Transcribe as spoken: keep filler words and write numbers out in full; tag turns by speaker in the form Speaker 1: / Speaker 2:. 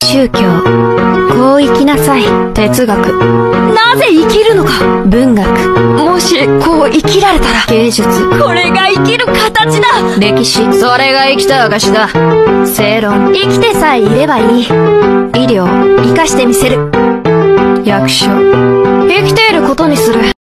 Speaker 1: 宗教、こう生きなさい。哲学、なぜ生きるのか。文学、もしこう生きられたら。芸術、これが生きる形だ。歴史、それが生きた証だ。正論、生きてさえいればいい。医療、生かしてみせる。役所、